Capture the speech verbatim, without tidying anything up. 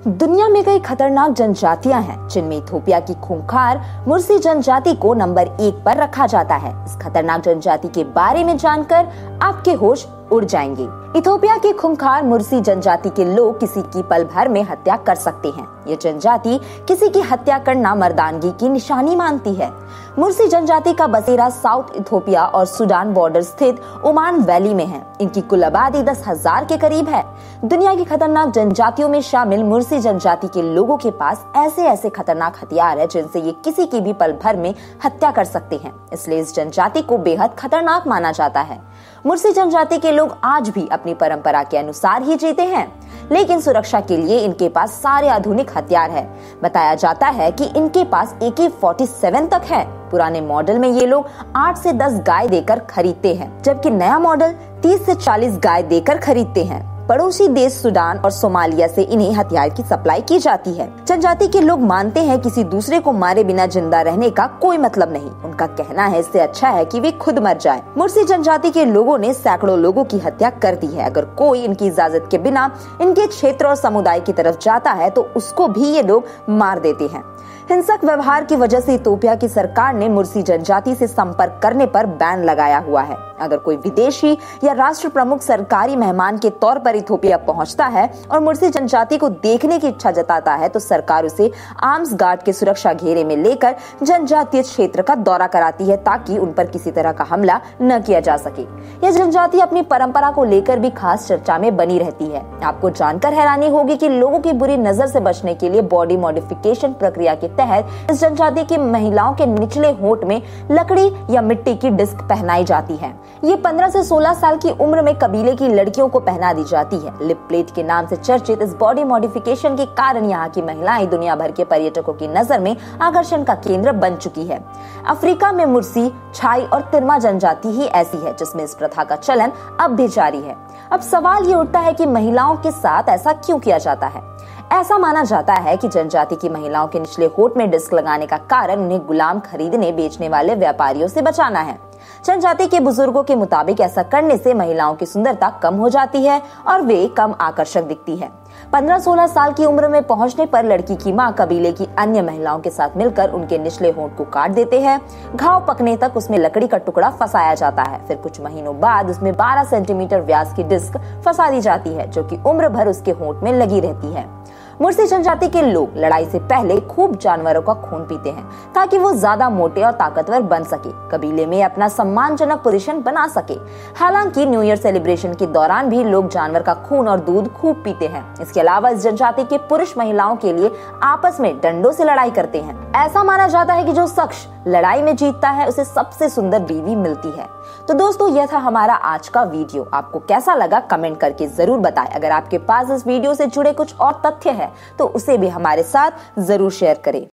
दुनिया में कई खतरनाक जनजातियां हैं, जिनमें इथोपिया की खूंखार मुर्सी जनजाति को नंबर एक पर रखा जाता है। इस खतरनाक जनजाति के बारे में जानकर आपके होश उड़ जाएंगे। इथोपिया की खूंखार मुर्सी जनजाति के लोग किसी की पल भर में हत्या कर सकते हैं। ये जनजाति किसी की हत्या करना मर्दानगी की निशानी मानती है। मुर्सी जनजाति का बसेरा साउथ इथोपिया और सूडान बॉर्डर स्थित ओमान वैली में है। इनकी कुल आबादी दस हजार के करीब है। दुनिया की खतरनाक जनजातियों में शामिल मुर्सी जनजाति के लोगों के पास ऐसे ऐसे खतरनाक हथियार है जिनसे ये किसी की भी पल भर में हत्या कर सकते हैं। इसलिए इस जनजाति को बेहद खतरनाक माना जाता है। मुर्सी जनजाति के लोग आज भी अपनी परंपरा के अनुसार ही जीते हैं, लेकिन सुरक्षा के लिए इनके पास सारे आधुनिक हथियार है। बताया जाता है कि इनके पास ए के सैंतालीस तक है। पुराने मॉडल में ये लोग आठ से दस गाय देकर खरीदते हैं, जबकि नया मॉडल तीस से चालीस गाय देकर खरीदते हैं। पड़ोसी देश सूडान और सोमालिया से इन्हें हथियार की सप्लाई की जाती है। जनजाति के लोग मानते हैं किसी दूसरे को मारे बिना जिंदा रहने का कोई मतलब नहीं। उनका कहना है इससे अच्छा है कि वे खुद मर जाएं। मुर्सी जनजाति के लोगों ने सैकड़ों लोगों की हत्या कर दी है। अगर कोई इनकी इजाजत के बिना इनके क्षेत्र और समुदाय की तरफ जाता है तो उसको भी ये लोग मार देते हैं। हिंसक व्यवहार की वजह से इथोपिया की सरकार ने मुर्सी जनजाति से संपर्क करने पर बैन लगाया हुआ है। अगर कोई विदेशी या राष्ट्र प्रमुख सरकारी मेहमान के तौर पर इथोपिया पहुंचता है और मुर्सी जनजाति को देखने की इच्छा जताता है तो सरकार उसे आर्म्स गार्ड के सुरक्षा घेरे में लेकर जनजातीय क्षेत्र का दौरा कराती है, ताकि उन पर किसी तरह का हमला न किया जा सके। यह जनजाति अपनी परंपरा को लेकर भी खास चर्चा में बनी रहती है। आपको जानकर हैरानी होगी कि लोगों की बुरी नजर से बचने के लिए बॉडी मॉडिफिकेशन प्रक्रिया के तहत इस जनजाति की महिलाओं के निचले होंठ में लकड़ी या मिट्टी की डिस्क पहनाई जाती है। ये पंद्रह से सोलह साल की उम्र में कबीले की लड़कियों को पहना दी जाती है। लिप प्लेट के नाम से चर्चित इस बॉडी मॉडिफिकेशन के कारण यहाँ की महिलाएं दुनिया भर के पर्यटकों की नजर में आकर्षण का केंद्र बन चुकी है। अफ्रीका में मुर्सी, छाई और तिरमा जनजाति ही ऐसी है जिसमें इस प्रथा का चलन अब भी जारी है। अब सवाल ये उठता है कि महिलाओं के साथ ऐसा क्यों किया जाता है। ऐसा माना जाता है कि जनजाति की महिलाओं के निचले होंठ में डिस्क लगाने का कारण उन्हें गुलाम खरीदने बेचने वाले व्यापारियों से बचाना है। जनजाति के बुजुर्गों के मुताबिक ऐसा करने से महिलाओं की सुंदरता कम हो जाती है और वे कम आकर्षक दिखती है। पंद्रह सोलह साल की उम्र में पहुंचने पर लड़की की मां कबीले की अन्य महिलाओं के साथ मिलकर उनके निचले होंठ को काट देते हैं। घाव पकने तक उसमें लकड़ी का टुकड़ा फंसाया जाता है। फिर कुछ महीनों बाद उसमें बारह सेंटीमीटर व्यास की डिस्क फंसा दी जाती है, जो कि उम्र भर उसके होंठ में लगी रहती है। मुर्सी जनजाति के लोग लड़ाई से पहले खूब जानवरों का खून पीते हैं, ताकि वो ज्यादा मोटे और ताकतवर बन सके, कबीले में अपना सम्मानजनक पोजीशन बना सके। हालांकि न्यू ईयर सेलिब्रेशन के दौरान भी लोग जानवर का खून और दूध खूब पीते हैं। इसके अलावा इस जनजाति के पुरुष महिलाओं के लिए आपस में डंडों से लड़ाई करते हैं। ऐसा माना जाता है कि जो शख्स लड़ाई में जीतता है उसे सबसे सुंदर बीवी मिलती है। तो दोस्तों, यह था हमारा आज का वीडियो। आपको कैसा लगा कमेंट करके जरूर बताएं। अगर आपके पास इस वीडियो से जुड़े कुछ और तथ्य है तो उसे भी हमारे साथ जरूर शेयर करें।